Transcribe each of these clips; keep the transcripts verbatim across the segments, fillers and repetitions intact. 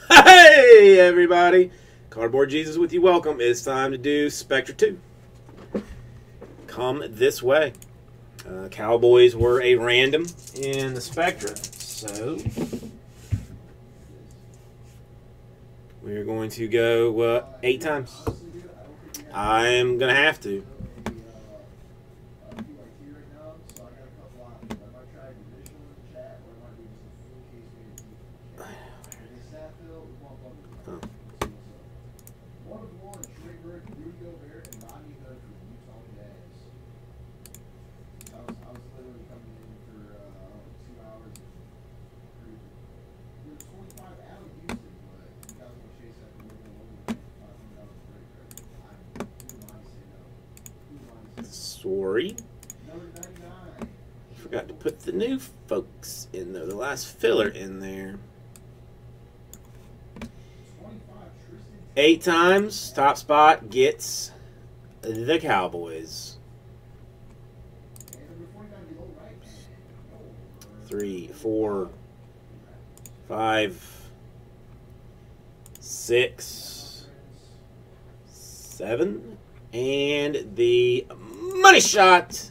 Hey, everybody. Cardboard Jesus with you. Welcome. It's time to do Spectra two. Come this way. Uh, Cowboys were a random in the Spectra. So, we're going to go uh, eight times. I'm going to have to. Sorry. Forgot to put the new folks in there. The last filler in there. Eight times. Top spot gets the Cowboys. Three, four, five, six, seven, and the money shot.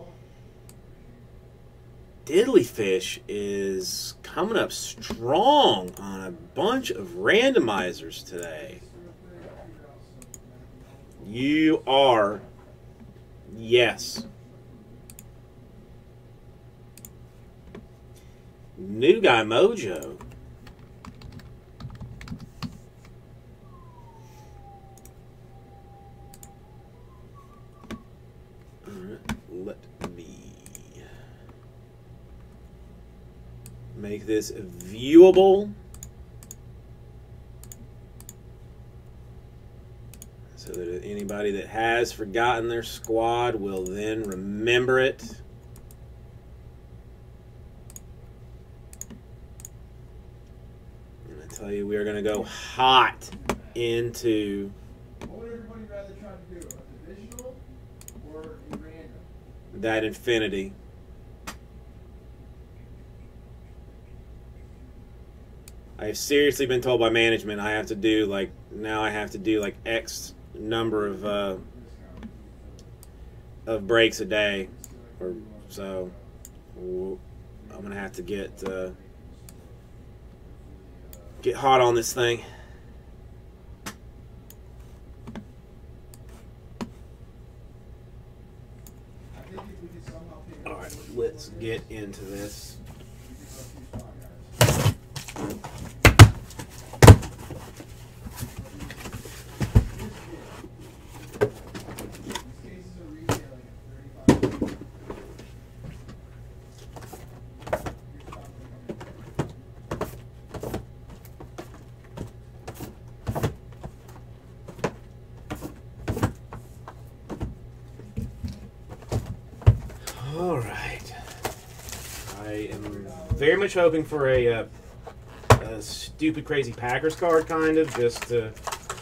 Diddly Fish is coming up strong on a bunch of randomizers today. You are, yes. New Guy Mojo. Let me make this viewable so that anybody that has forgotten their squad will then remember it. I'm going to tell you, we are going to go hot into What would everybody rather try to do? A divisional or a random? that infinity. I have seriously been told by management I have to do like now I have to do like X number of uh, of breaks a day, or so. I'm gonna have to get uh, get hot on this thing. All right, let's get into this. All right. I am very much hoping for a, uh, a stupid, crazy Packers card, kind of, just to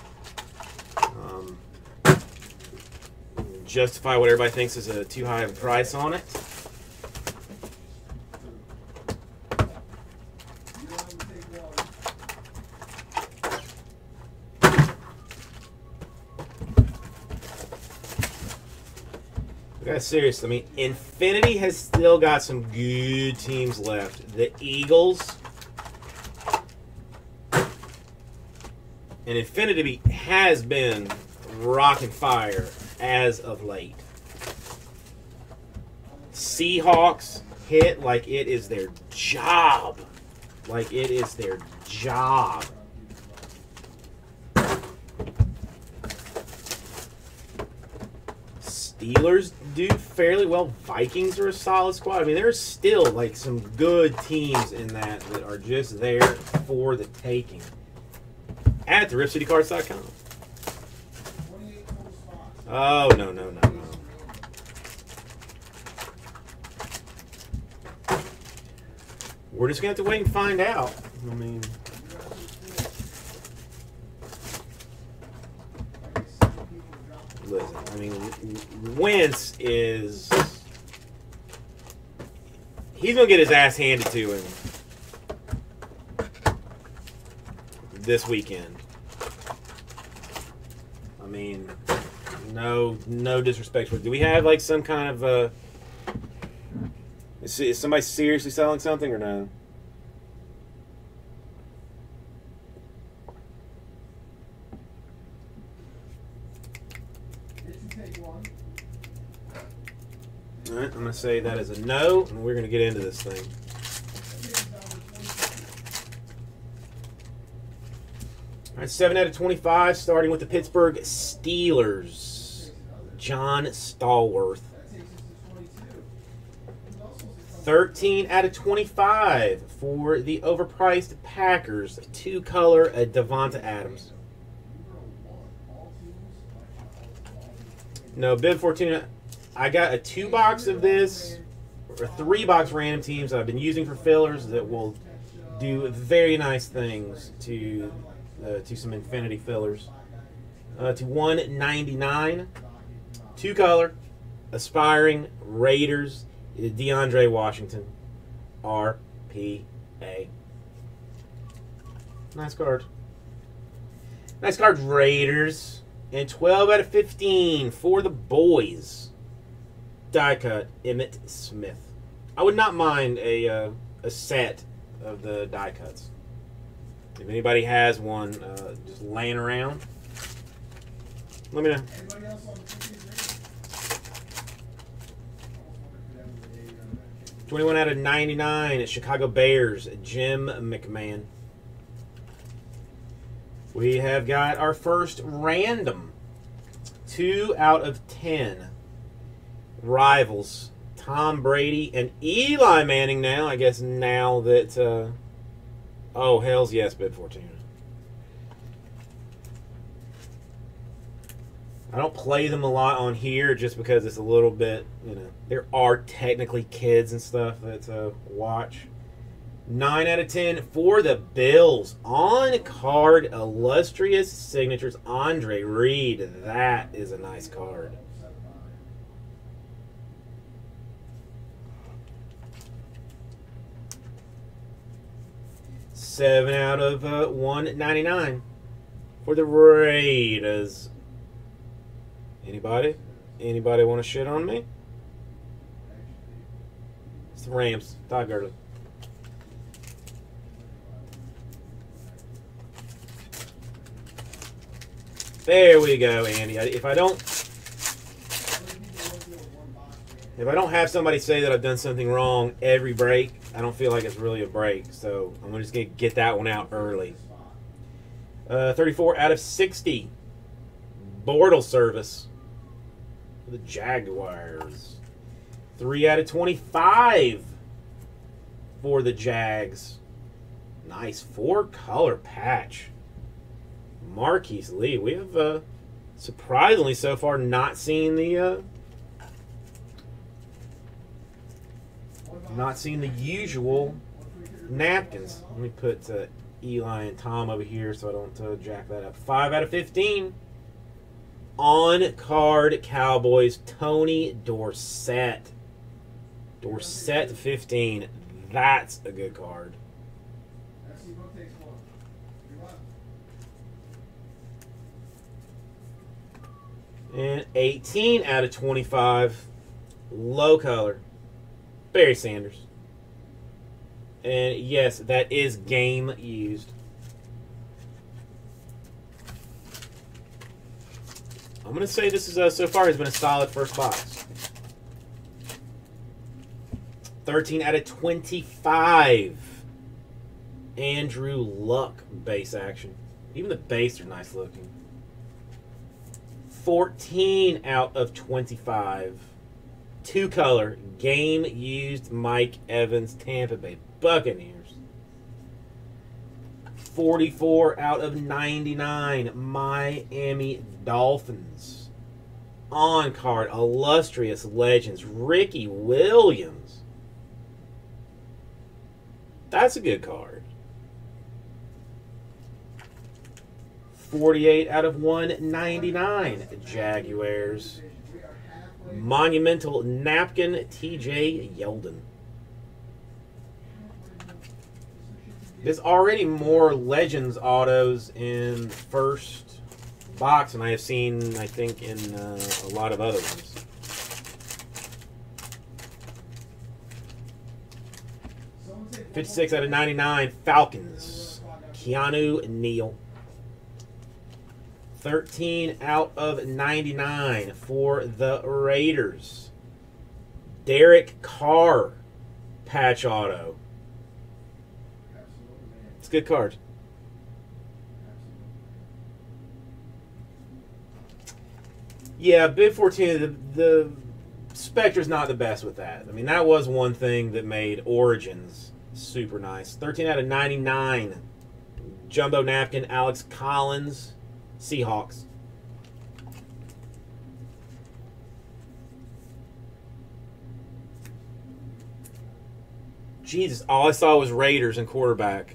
um, justify what everybody thinks is a too high of a price on it. Guys, seriously, I mean, Infinity has still got some good teams left. The Eagles. And Infinity has been rocking fire as of late. Seahawks hit like it is their job. Like it is their job. Steelers do fairly well. Vikings are a solid squad. I mean, there's still like some good teams in that that are just there for the taking. At the rip city cards dot com. Oh, no, no, no, no. We're just going to have to wait and find out. I mean... Listen, I mean, Wentz is... He's going to get his ass handed to him. this weekend. I mean, no, no disrespect. Do we have like some kind of uh? Is, is somebody seriously selling something or no? All right, I'm going to say that is a no, and we're going to get into this thing. All right, seven out of twenty-five, starting with the Pittsburgh Steelers. John Stallworth. thirteen out of twenty-five for the overpriced Packers. Two-color uh, Devonta Adams. No, Ben Fortuna. I got a two-box of this, or three-box random teams that I've been using for fillers that will do very nice things to uh, to some Infinity fillers. Uh, to one ninety-nine, two-color, aspiring Raiders, DeAndre Washington, R P A. Nice card. Nice card, Raiders. And twelve out of fifteen for the boys. Die cut Emmitt Smith. I would not mind a uh, a set of the die cuts. If anybody has one uh, just laying around, let me know. twenty-one out of ninety-nine at Chicago Bears, Jim McMahon. We have got our first random. two out of ten. Rivals, Tom Brady and Eli Manning now. I guess now that, uh, oh, hells yes, Ben Fortuna. I don't play them a lot on here just because it's a little bit, you know, there are technically kids and stuff that uh, watch. nine out of ten for the Bills. On card, illustrious signatures, Andre Reed. That is a nice card. seven out of uh, one ninety-nine for the Raiders. Anybody? Anybody want to shit on me? It's the Rams. Todd Gurley. There we go, Andy. If I don't, if I don't have somebody say that I've done something wrong every break, I don't feel like it's really a break. So I'm just gonna get that one out early. Uh, thirty-four out of sixty. Bortle service for the Jaguars. three out of twenty-five for the Jags. Nice four-color patch. Marquise Lee. We have uh, surprisingly so far not seen the uh, not seen the usual napkins. Let me put uh, Eli and Tom over here so I don't uh, jack that up. five out of fifteen. On card Cowboys, Tony Dorsett. Dorsett fifteen. That's a good card. And eighteen out of twenty-five. Low color. Barry Sanders. And yes, that is game used. I'm going to say this is uh, so far has been a solid first box. thirteen out of twenty-five. Andrew Luck base action. Even the base are nice looking. fourteen out of twenty-five. Two color, game used Mike Evans, Tampa Bay Buccaneers. forty-four out of ninety-nine. Miami Dolphins. On card, illustrious legends, Ricky Williams. That's a good card. forty-eight out of one ninety-nine. Jaguars. Monumental napkin, T J Yeldon. There's already more Legends autos in first box than I have seen, I think, in uh, a lot of other ones. fifty-six out of ninety-nine, Falcons, Keanu Neal. thirteen out of ninety-nine for the Raiders, Derek Carr, patch auto. It's a good card. Yeah, Bib fourteen, the, the Spectre's not the best with that. I mean, that was one thing that made Origins super nice. thirteen out of ninety-nine, Jumbo Napkin, Alex Collins, Seahawks. Jesus, all I saw was Raiders and quarterback.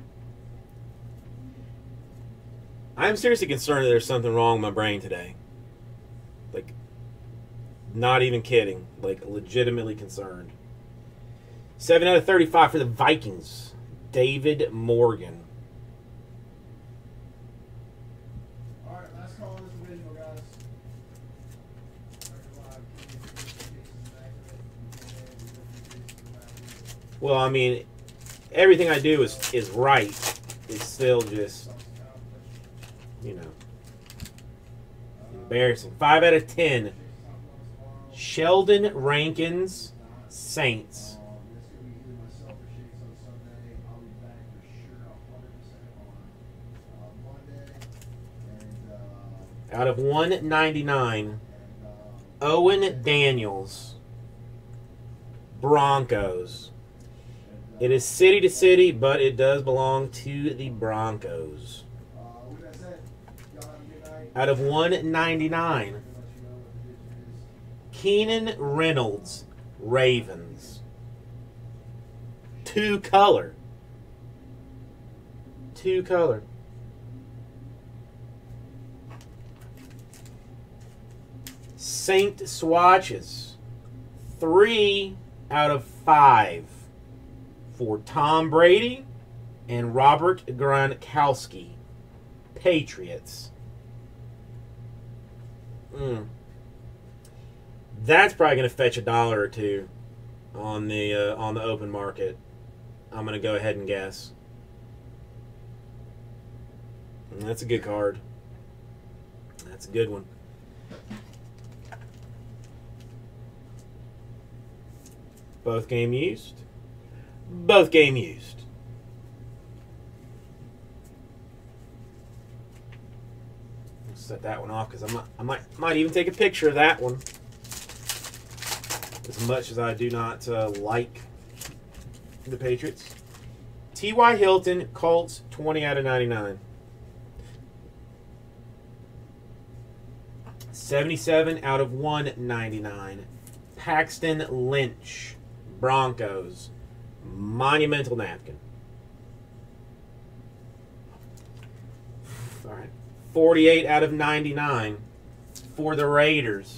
I'm seriously concerned that there's something wrong with my brain today. Like, not even kidding. Like, legitimately concerned. seven out of thirty-five for the Vikings, David Morgan. All right, last call on this divisional, guys. Well, I mean, everything I do is is right. It's still just, you know, embarrassing. Five out of ten. Sheldon Rankins, Saints. Out of one ninety-nine, Owen Daniels, Broncos. It is city to city, but it does belong to the Broncos. Out of one ninety-nine, Keenan Reynolds, Ravens. Two color. Two color. Saint swatches. Three out of five for Tom Brady and Robert Gronkowski, Patriots. Mm. That's probably going to fetch a dollar or two on the uh, on the open market. I'm going to go ahead and guess. And that's a good card. That's a good one. Both game used. Both game used. I'll set that one off because I might, I might, might even take a picture of that one. As much as I do not uh, like the Patriots. T Y. Hilton, Colts, twenty out of ninety-nine. seventy-seven out of one ninety-nine. Paxton Lynch, Broncos, monumental napkin. All right. forty-eight out of ninety-nine for the Raiders.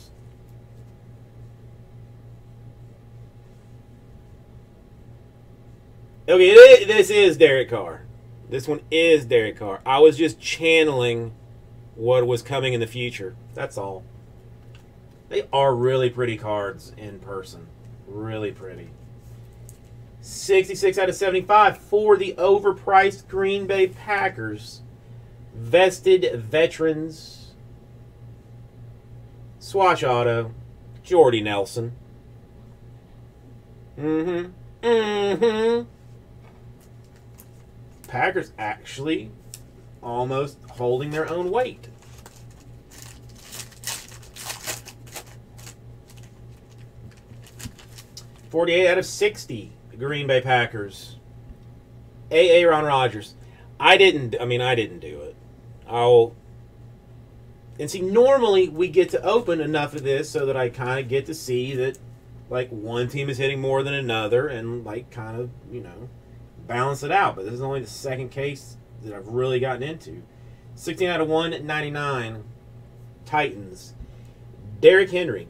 Okay, this is Derek Carr. This one is Derek Carr. I was just channeling what was coming in the future. That's all. They are really pretty cards in person. Really pretty. sixty-six out of seventy-five for the overpriced Green Bay Packers. Vested Veterans. Swatch Auto. Jordy Nelson. Mm-hmm. Mm-hmm. Packers actually almost holding their own weight. forty-eight out of sixty, the Green Bay Packers. A A. Ron Rodgers. I didn't, I mean, I didn't do it. I'll, and see, normally we get to open enough of this so that I kind of get to see that, like, one team is hitting more than another and, like, kind of, you know, balance it out. But this is only the second case that I've really gotten into. sixteen out of one ninety-nine, Titans. Derrick Henry.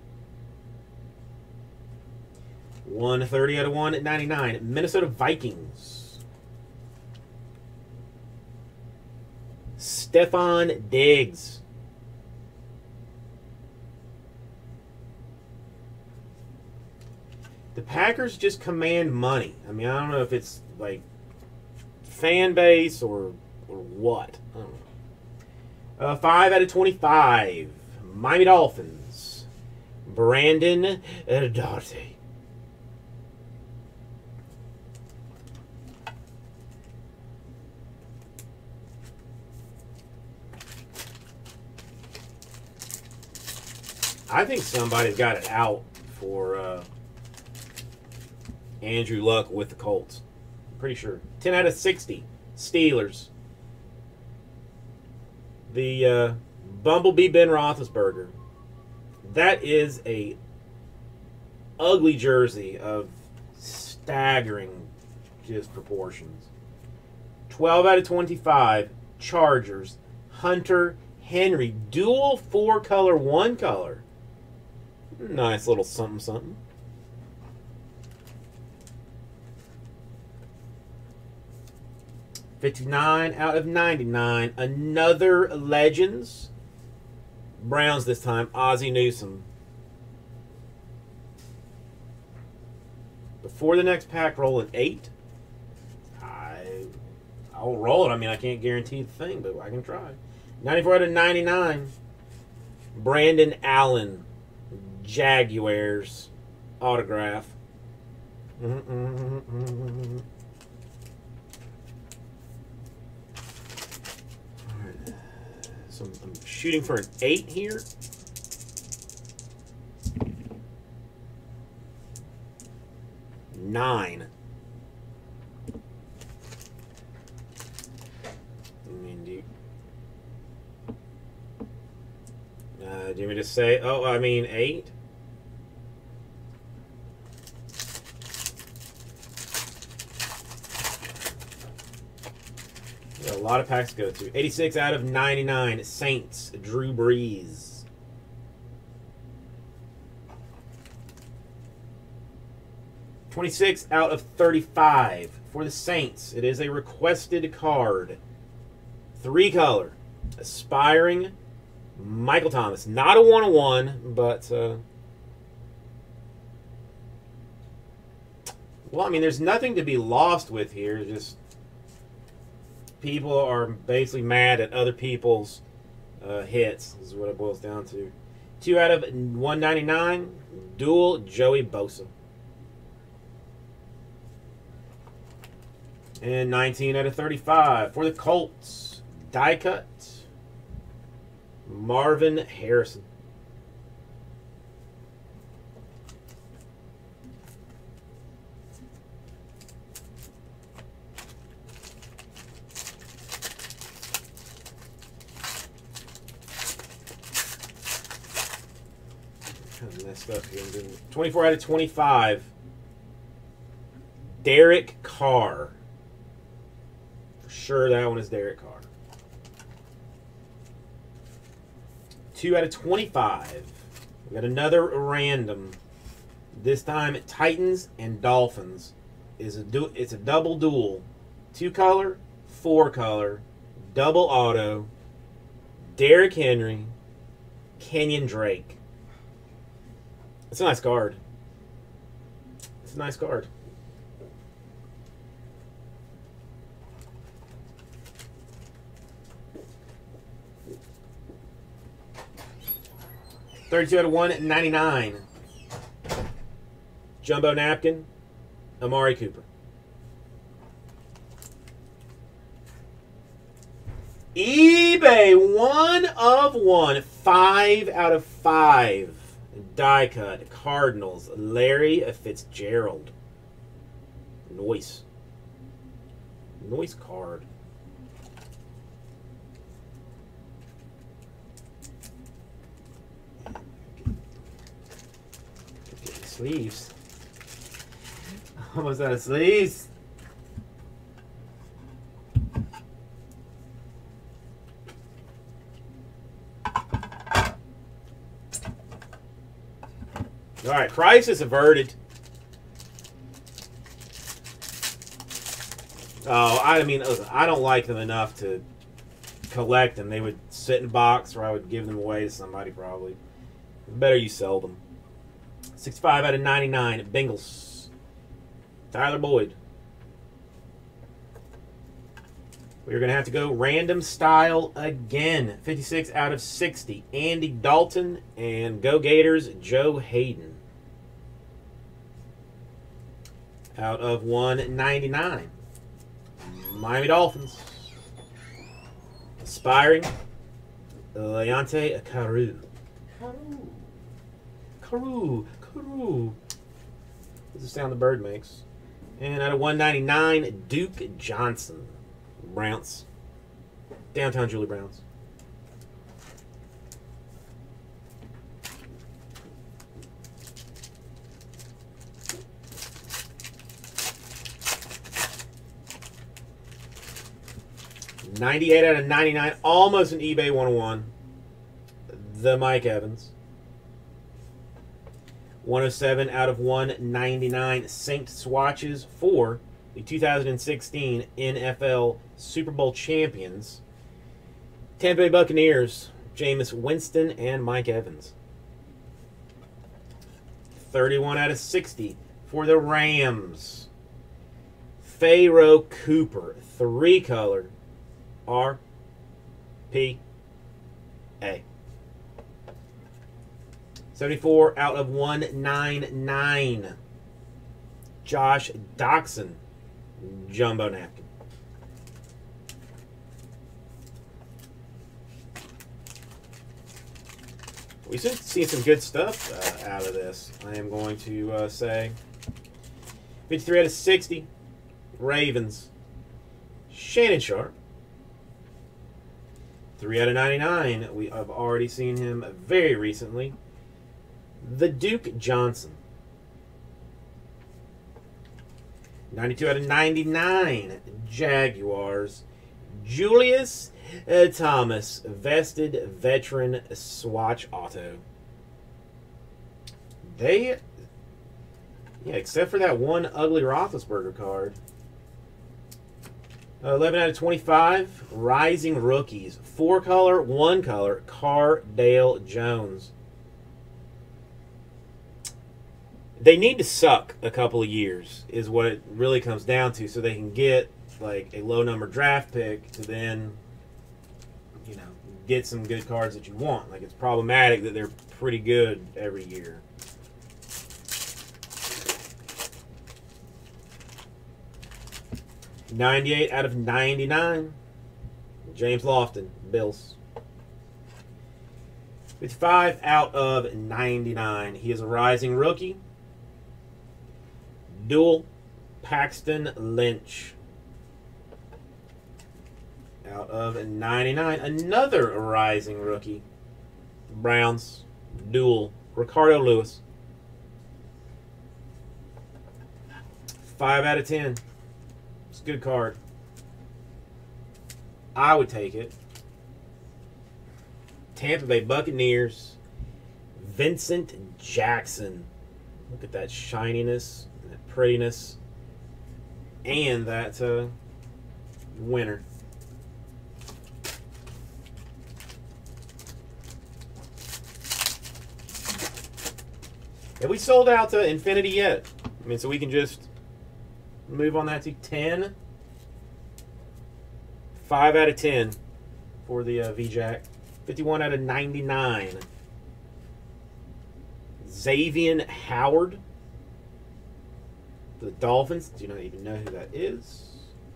one thirty out of one ninety-nine, Minnesota Vikings. Stephon Diggs. The Packers just command money. I mean, I don't know if it's like fan base or or what. I don't know. Uh, five out of twenty-five. Miami Dolphins. Brandon Darty. I think somebody's got it out for uh, Andrew Luck with the Colts. Pretty sure. ten out of sixty. Steelers. The uh, Bumblebee Ben Roethlisberger. That is a ugly jersey of staggering just proportions. twelve out of twenty-five. Chargers. Hunter Henry. Dual four color, one color. Nice little something something. fifty-nine out of ninety-nine. Another Legends. Browns this time. Ozzie Newsome. Before the next pack, roll an eight. I, I'll roll it. I mean, I can't guarantee the thing, but I can try. ninety-four out of ninety-nine. Brandon Allen. Jaguars. Autograph. Mm-mm-mm-mm. So I'm shooting for an eight here. Nine. I mean, do you, uh, do you want me to say? Oh, I mean eight. A lot of packs to go to. eighty-six out of ninety-nine. Saints. Drew Brees. twenty-six out of thirty-five for the Saints. It is a requested card. Three color. Aspiring Michael Thomas. Not a one oh one, but uh, well, I mean, there's nothing to be lost with here. Just people are basically mad at other people's uh, hits, is what it boils down to. Two out of one ninety-nine. Dual Joey Bosa. And nineteen out of thirty-five for the Colts. Die cut. Marvin Harrison. Kind of messed up here. twenty-four out of twenty-five. Derek Carr. For sure that one is Derek Carr. two out of twenty-five. We got another random. This time Titans and Dolphins. Is a du it's a double duel. Two color, four color, double auto. Derrick Henry, Kenyon Drake. It's a nice card. It's a nice card. thirty-two out of one ninety-nine. Jumbo napkin, Amari Cooper. eBay, one of one. Five out of five. Die cut, Cardinals, Larry Fitzgerald. Noise. Noise card. Sleeves. Almost out of sleeves. All right, crisis averted. Oh, I mean, I don't like them enough to collect them. They would sit in a box, or I would give them away to somebody probably. Better you sell them. sixty-five out of ninety-nine at Bengals. Tyler Boyd. We're going to have to go random style again. fifty-six out of sixty. Andy Dalton and Go Gators, Joe Hayden. Out of one ninety-nine. Miami Dolphins. Aspiring. Leonte Carew. Carew. Carew. Carew. That's the sound the bird makes. And out of one ninety-nine, Duke Johnson. Browns. Downtown Julie Browns. ninety-eight out of ninety-nine. Almost an eBay one oh one. The Mike Evans. one oh seven out of one ninety-nine. Saint swatches for the two thousand sixteen N F L Super Bowl champions, Tampa Bay Buccaneers, Jameis Winston and Mike Evans. thirty-one out of sixty for the Rams. Pharaoh Cooper, three color, R P A. seventy-four out of one ninety-nine. Josh Doxson, jumbo napkin. We should see some good stuff uh, out of this. I am going to uh, say fifty-three out of sixty. Ravens. Shannon Sharp. three out of ninety-nine. We have already seen him very recently. The Duke Johnson. ninety-two out of ninety-nine. Jaguars. Julius uh, Thomas. Vested veteran swatch auto. They, yeah, except for that one ugly Roethlisberger card. Uh, eleven out of twenty-five. Rising rookies. Four color, one color. Cardale Jones. They need to suck a couple of years is what it really comes down to, so they can get like a low number draft pick to then, you know, get some good cards that you want. Like, it's problematic that they're pretty good every year. ninety-eight out of ninety-nine. James Lofton, Bills. fifty-five out of ninety-nine. He is a rising rookie. Dual Paxton Lynch. Out of ninety-nine. Another rising rookie. Browns. Dual Ricardo Lewis. five out of ten. It's a good card. I would take it. Tampa Bay Buccaneers. Vincent Jackson. Look at that shininess, and that prettiness, and that uh, winner. Have we sold out to Infinity yet? I mean, so we can just move on that to ten. five out of ten for the uh, V-Jack. fifty-one out of ninety-nine. Xavier Howard. The Dolphins. Do you not even know who that is?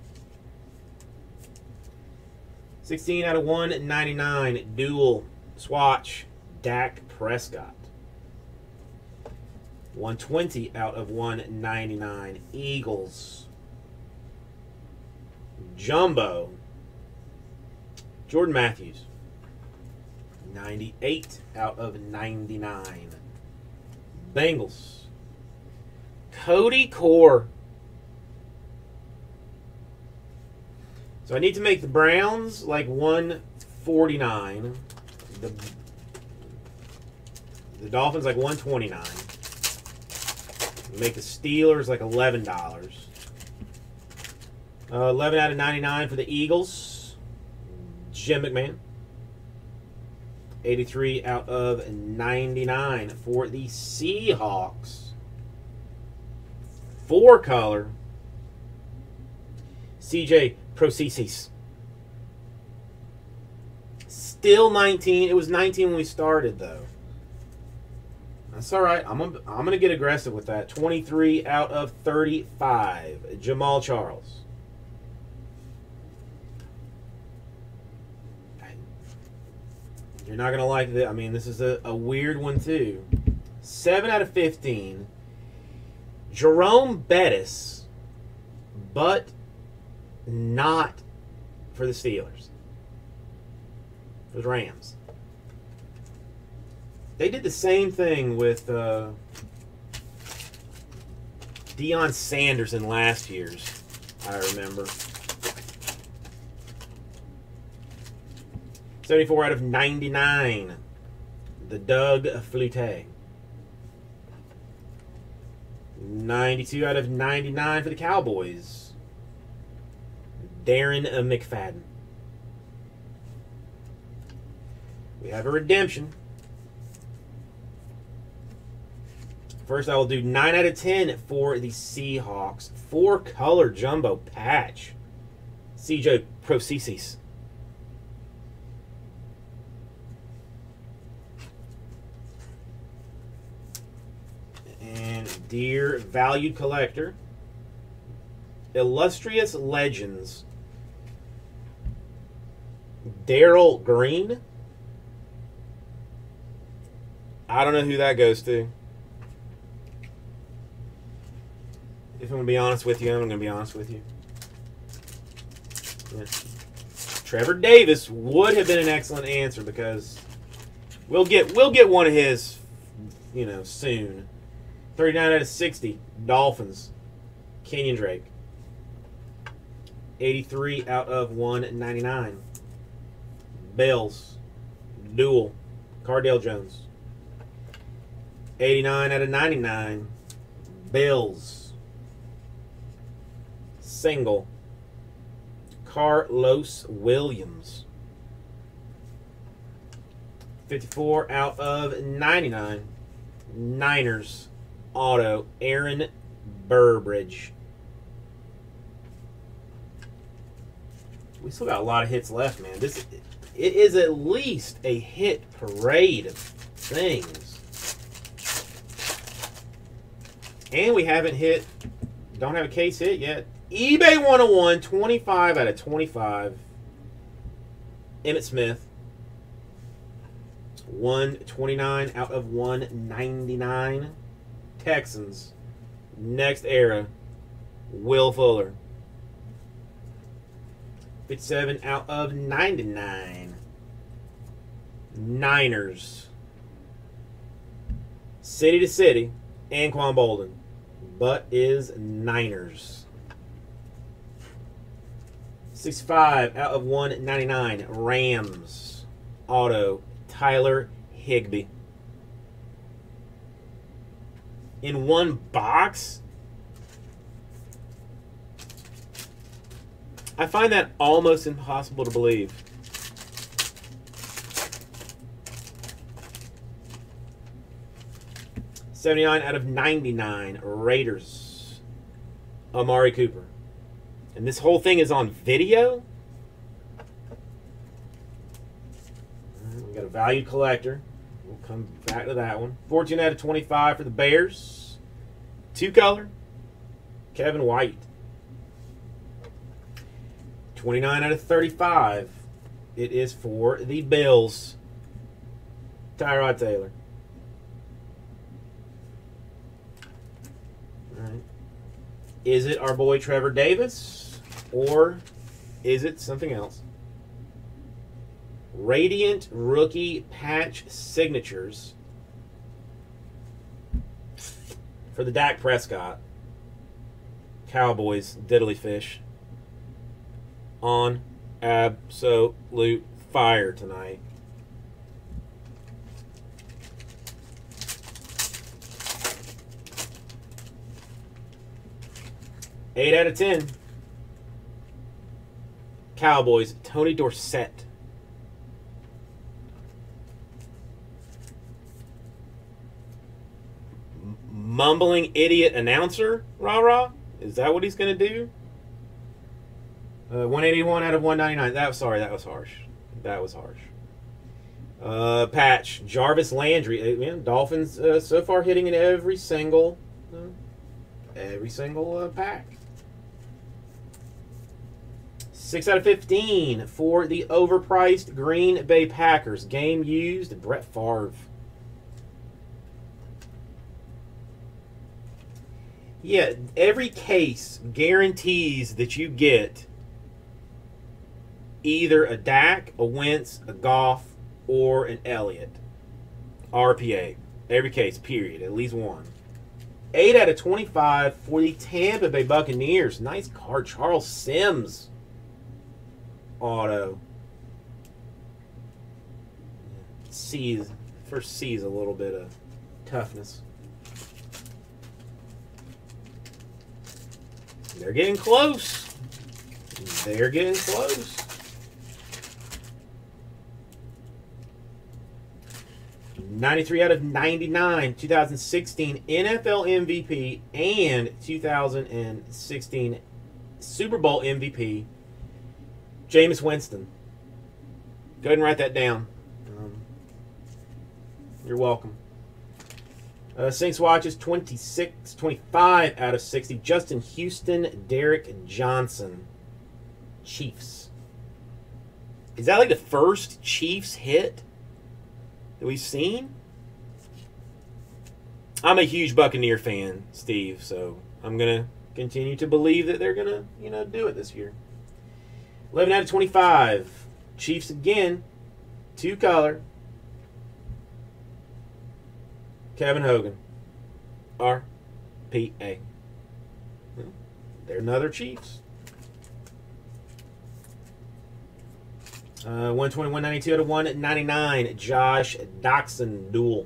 sixteen out of one ninety-nine. Dual swatch. Dak Prescott. one twenty out of one ninety-nine. Eagles. Jumbo. Jordan Matthews. ninety-eight out of ninety-nine. Bengals. Cody Core. So I need to make the Browns like one forty-nine. The, the Dolphins like one twenty-nine. Make the Steelers like eleven dollars. Uh, eleven out of ninety-nine for the Eagles. Jim McMahon. eighty-three out of ninety-nine for the Seahawks. Four color. C J Procesis. Still nineteen. It was nineteen when we started, though. That's all right. I'm gonna, I'm gonna get aggressive with that. twenty-three out of thirty-five. Jamal Charles. You're not gonna like this. I mean, this is a, a weird one too. seven out of fifteen. Jerome Bettis, but not for the Steelers. For the Rams. They did the same thing with uh, Deion Sanders in last year's, I remember. seventy-four out of ninety-nine. The Doug Flutie. ninety-two out of ninety-nine for the Cowboys. Darren McFadden. We have a redemption. First, I will do nine out of ten for the Seahawks. Four color jumbo patch. C J Procesis. And Dear Valued Collector. Illustrious Legends. Daryl Green. I don't know who that goes to. If I'm going to be honest with you, I'm going to be honest with you. Yeah. Trevor Davis would have been an excellent answer because we'll get we'll get one of his, you know, soon. thirty-nine out of sixty, Dolphins. Kenyon Drake. eighty-three out of one ninety-nine. Bills. Dual. Cardale Jones. eighty-nine out of ninety-nine. Bills. Single. Carlos Williams. fifty-four out of ninety-nine. Niners. Auto. Aaron Burbridge. We still got a lot of hits left, man. This it is at least a hit parade of things. And we haven't hit, don't have a case hit yet. eBay one oh one, twenty-five out of twenty-five. Emmitt Smith. one twenty-nine out of one ninety-nine. Texans. Next era. Will Fuller. fifty-seven out of ninety-nine. Niners. City to City. Anquan Bolden. But is Niners. sixty-five out of one ninety-nine. Rams. Auto. Tyler Higbee. In one box? I find that almost impossible to believe. seventy-nine out of ninety-nine. Raiders. Amari Cooper. And this whole thing is on video? We got a valued collector. We'll come back to that one. fourteen out of twenty-five for the Bears. Two color. Kevin White. twenty-nine out of thirty-five. It is for the Bills. Tyrod Taylor. All right. Is it our boy Trevor Davis? Or is it something else? Radiant Rookie Patch Signatures for the Dak Prescott. Cowboys Diddly Fish. On absolute fire tonight. eight out of ten. Cowboys, Tony Dorsett. mumbling idiot announcer, rah-rah? Is that what he's going to do? Uh, one eighty-one out of one ninety-nine. That was, sorry, that was harsh. That was harsh. Uh, patch, Jarvis Landry. Uh, man, Dolphins uh, so far hitting in every single, uh, every single uh, pack. six out of fifteen for the overpriced Green Bay Packers. Game used, Brett Favre. Yeah, every case guarantees that you get either a Dak, a Wentz, a Goff, or an Elliott. R P A. Every case, period. At least one. eight out of twenty-five for the Tampa Bay Buccaneers. Nice card. Charles Sims. Auto. C's. First C's a little bit of toughness. They're getting close. They're getting close. ninety-three out of ninety-nine, two thousand sixteen N F L M V P and two thousand sixteen Super Bowl M V P, Jameis Winston. Go ahead and write that down. Um, you're welcome. Uh, Saints watches twenty-six, twenty-five out of sixty. Justin Houston, Derek Johnson. Chiefs. Is that like the first Chiefs hit that we've seen? I'm a huge Buccaneer fan, Steve, so I'm going to continue to believe that they're going to, you know, do it this year. eleven out of twenty-five. Chiefs again. Two color. Kevin Hogan. R P A. They're another Chiefs. Uh, one twenty, one ninety-two out of one ninety-nine. Josh Doxson duel.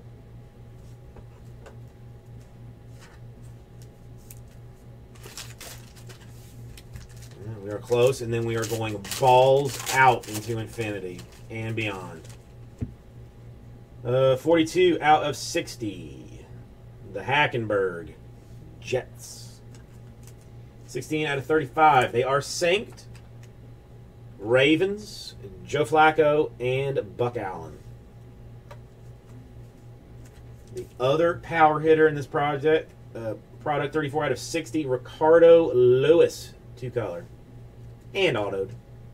We are close, and then we are going balls out into infinity and beyond. Uh, forty-two out of sixty. The Hackenberg Jets. sixteen out of thirty-five. They are synced. Ravens, Joe Flacco, and Buck Allen. The other power hitter in this project, uh, product thirty-four out of sixty, Ricardo Lewis, two color, and autoed.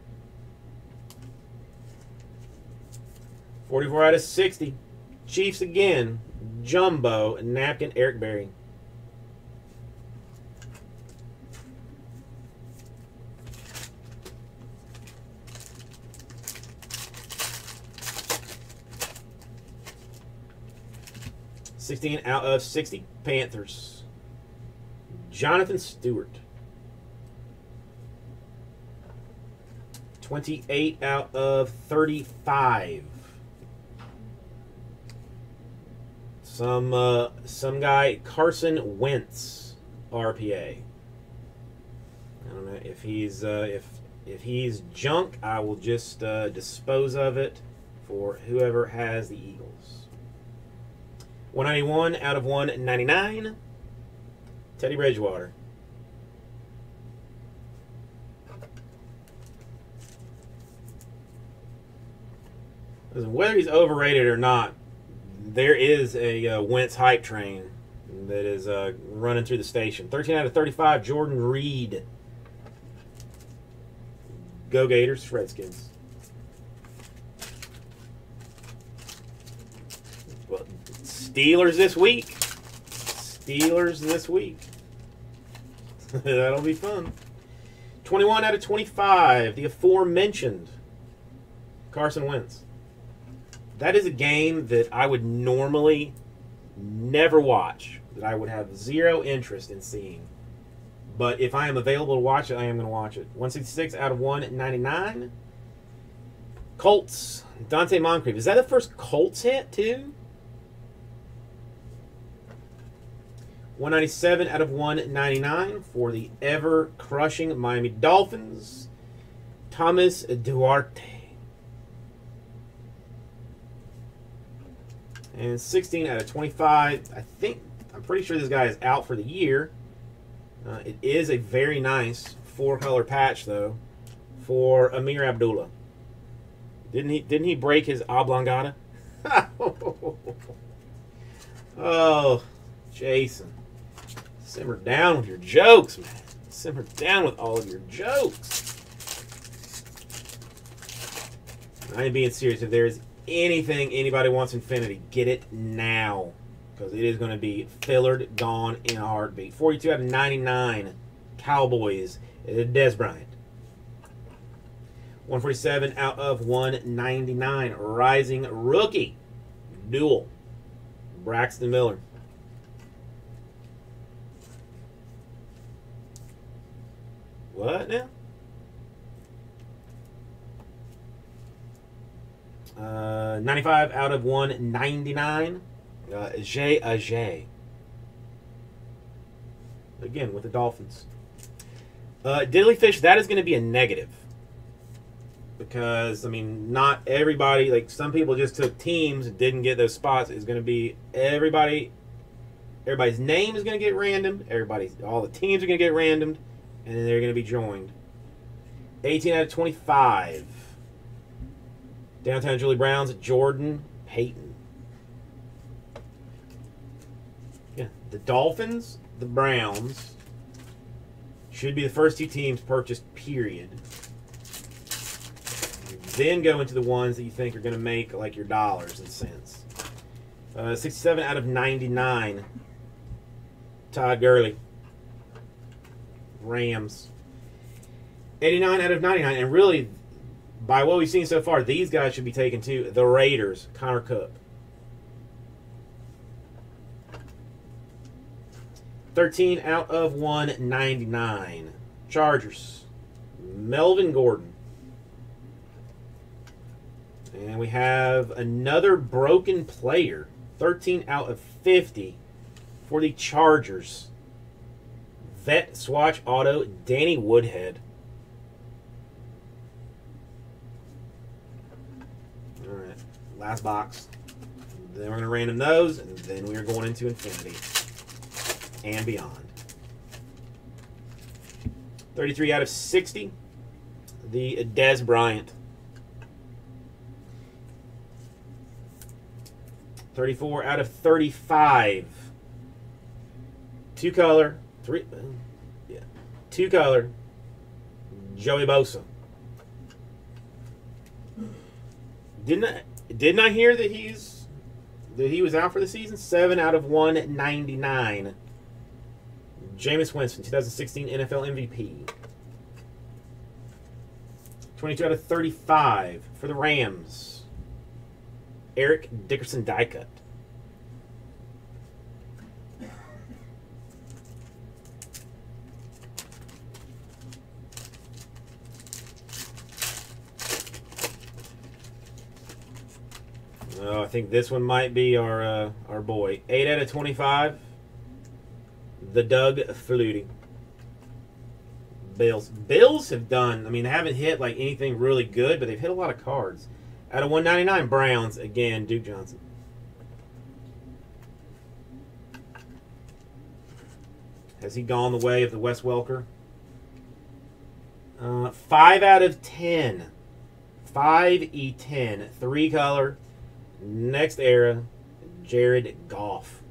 forty-four out of sixty, Chiefs again, Jumbo, Napkin, Eric Berry. sixteen out of sixty, Panthers. Jonathan Stewart. twenty-eight out of thirty-five. Some uh, some guy, Carson Wentz, R P A. I don't know if he's uh, if if he's junk. I will just uh, dispose of it for whoever has the Eagles. one ninety-one out of one ninety-nine. Teddy Bridgewater. Listen, whether he's overrated or not, there is a uh, Wentz hype train that is uh, running through the station. thirteen out of thirty-five, Jordan Reed. Go Gators, Redskins. Well, Steelers this week. Steelers this week. That'll be fun. twenty-one out of twenty-five, the aforementioned Carson Wentz. That is a game that I would normally never watch, that I would have zero interest in seeing. But if I am available to watch it, I am going to watch it. one sixty-six out of one ninety-nine. Colts, Dante Moncrief. Is that the first Colts hit, too? one ninety-seven out of one ninety-nine for the ever-crushing Miami Dolphins. Thomas Duarte. And sixteen out of twenty-five. I think I'm pretty sure this guy is out for the year. Uh, it is a very nice four-color patch, though, for Amir Abdullah. Didn't he? Didn't he break his oblongata? Oh, Jason, simmer down with your jokes, man. Simmer down with all of your jokes. I ain't being serious. If there is anything anybody wants Infinity, get it now. Because it is going to be fillered, gone in a heartbeat. forty-two out of ninety-nine. Cowboys. Dez Bryant. one forty-seven out of one ninety-nine. Rising Rookie. Duel. Braxton Miller. What now? Uh, ninety-five out of one ninety-nine. Uh, Jay Ajay. Again, with the Dolphins. Uh, Diddley Fish, that is going to be a negative. Because, I mean, not everybody, like, some people just took teams and didn't get those spots. It's going to be everybody, everybody's name is going to get randomed. Everybody's, all the teams are going to get randomed. And then they're going to be joined. eighteen out of twenty-five. Downtown Julie Browns, Jordan Payton. Yeah, the Dolphins, the Browns should be the first two teams purchased, period. Then go into the ones that you think are going to make like your dollars and cents. Uh, sixty-seven out of ninety-nine. Todd Gurley. Rams. eighty-nine out of ninety-nine. And really, by what we've seen so far, these guys should be taken too. The Raiders. Connor Cook. thirteen out of one ninety-nine. Chargers. Melvin Gordon. And we have another broken player. thirteen out of fifty for the Chargers. Vet Swatch Auto, Danny Woodhead. All right, last box. Then we're going to random those, and then we are going into Infinity and beyond. thirty-three out of sixty, the Dez Bryant. thirty-four out of thirty-five. Two color, three, yeah, two color, Joey Bosa. Didn't I, didn't I hear that he's that he was out for the season? Seven out of one ninety-nine. Jameis Winston, twenty sixteen N F L M V P. twenty-two out of thirty-five for the Rams. Eric Dickerson die cut. Oh, I think this one might be our uh, our boy. eight out of twenty-five. The Doug Flutie. Bills. Bills have done, I mean, they haven't hit like anything really good, but they've hit a lot of cards. Out of one ninety-nine, Browns, again, Duke Johnson. Has he gone the way of the Wes Welker? Uh, five out of ten. five E ten. Three color. Next era, Jared Goff.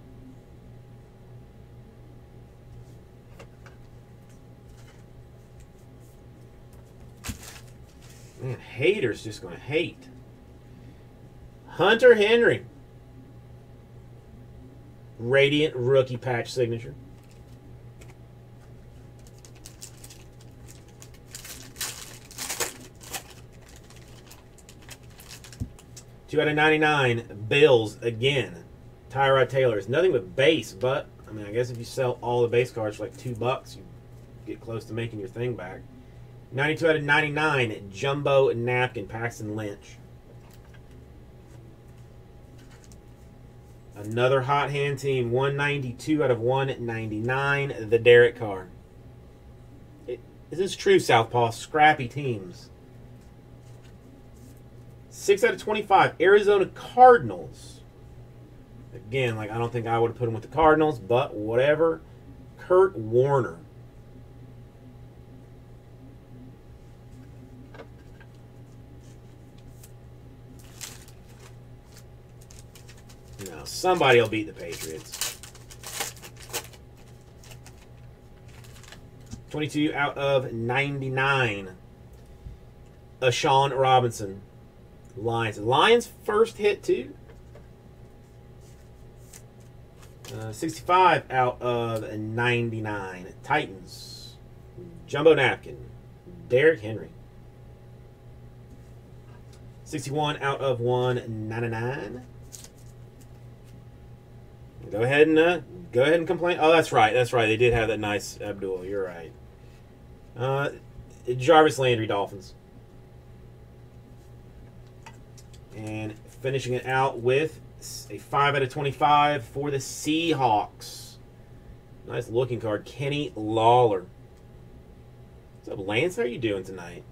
Man, haters just going to hate. Hunter Henry. Radiant rookie patch signature. two out of ninety-nine. Bills again. Tyrod Taylor. It's nothing but base, but I mean, I guess if you sell all the base cards for like two bucks, you get close to making your thing back. ninety-two out of ninety-nine. Jumbo napkin. Paxton Lynch. Another hot hand team. one ninety-two out of one ninety-nine. The Derek Carr. It, this is true, Southpaw. Scrappy teams. six out of twenty-five. Arizona Cardinals. Again, like I don't think I would have put him with the Cardinals, but whatever. Kurt Warner. No, somebody will beat the Patriots. twenty-two out of ninety-nine. Ashawn Robinson. Lions. Lions first hit, too. Uh, sixty-five out of ninety-nine. Titans. Jumbo Napkin. Derrick Henry. sixty-one out of one ninety-nine. Go ahead and uh, go ahead and complain. Oh, that's right. That's right. They did have that nice Abdul. You're right. Uh, Jarvis Landry, Dolphins. And finishing it out with a five out of twenty-five for the Seahawks. Nice looking card. Kenny Lawler. What's up, Lance? How are you doing tonight?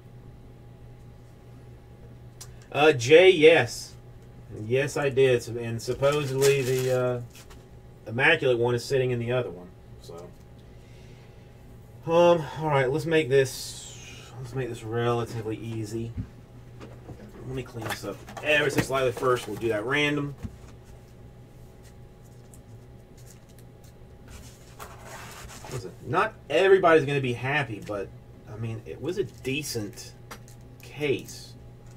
Uh, Jay, yes. Yes, I did. And supposedly the uh, Immaculate one is sitting in the other one. So, um, all right. Let's make this. Let's make this relatively easy. Let me clean this up ever so slightly first. We'll do that random. Listen, not everybody's going to be happy, but I mean, it was a decent case.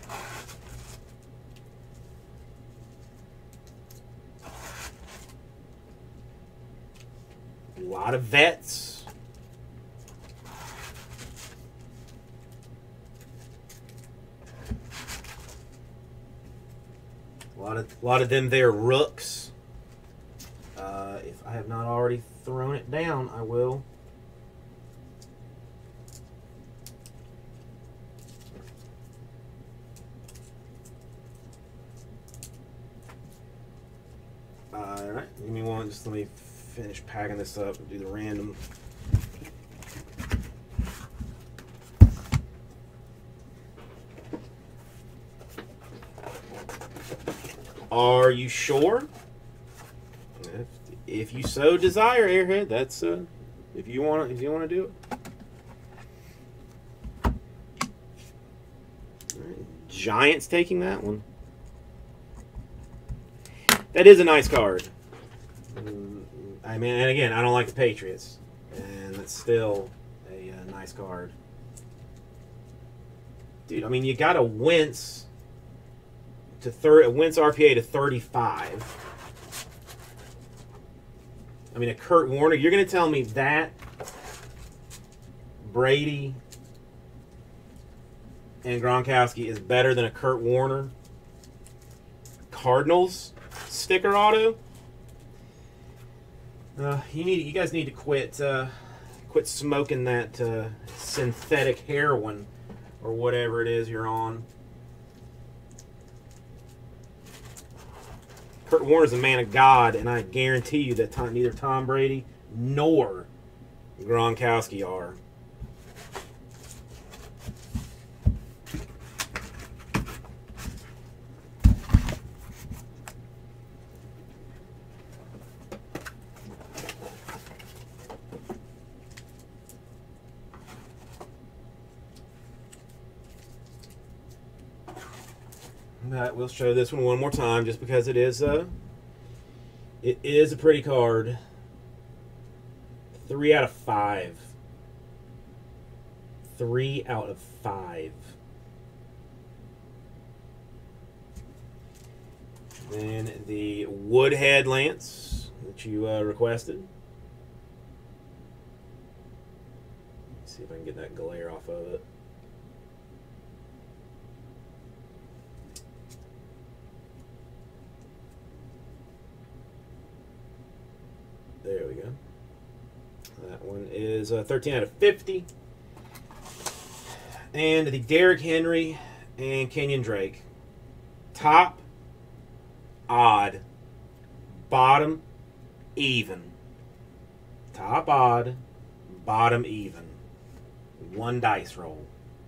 A lot of vets. A lot of, a lot of them there rooks. Uh, if I have not already thrown it down, I will. All right, give me one. Just let me finish packing this up and do the random. Are you sure? If, if you so desire, Airhead, that's uh, if you want if you want to do it. All right, Giants taking that one. That is a nice card. I mean, and again, I don't like the Patriots, and it's still a, a nice card, dude. I mean, you got to wince. To third, Wentz R P A to thirty-five. I mean, a Kurt Warner. You're going to tell me that Brady and Gronkowski is better than a Kurt Warner Cardinals sticker auto? Uh, you need, you guys need to quit, uh, quit smoking that uh, synthetic heroin or whatever it is you're on. Kurt Warner's a man of God, and I guarantee you that Tom, neither Tom Brady nor Gronkowski are. But we'll show this one one more time, just because it is a it is a pretty card. Three out of five. Three out of five. Then the Woodhead Lance that you uh, requested. Let's see if I can get that glare off of it. There we go. That one is uh, thirteen out of fifty. And the Derrick Henry and Kenyon Drake. Top, odd. Bottom, even. Top, odd. Bottom, even. One dice roll.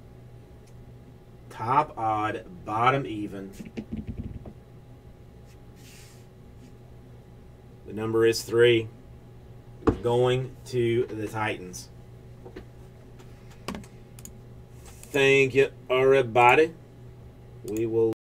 Top, odd. Bottom, even. The number is three. Going to the Titans. Thank you, everybody. We will